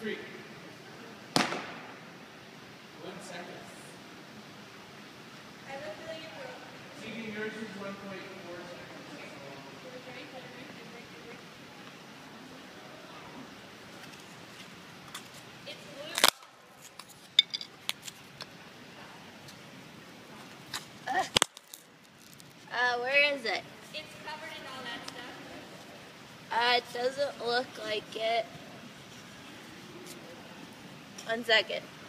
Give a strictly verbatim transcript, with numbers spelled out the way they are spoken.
three. One second. I look really good. Seeking yours is one point four seconds. It's blue. Uh, uh, where is it? It's covered in all that stuff. Uh, it doesn't look like it. One second.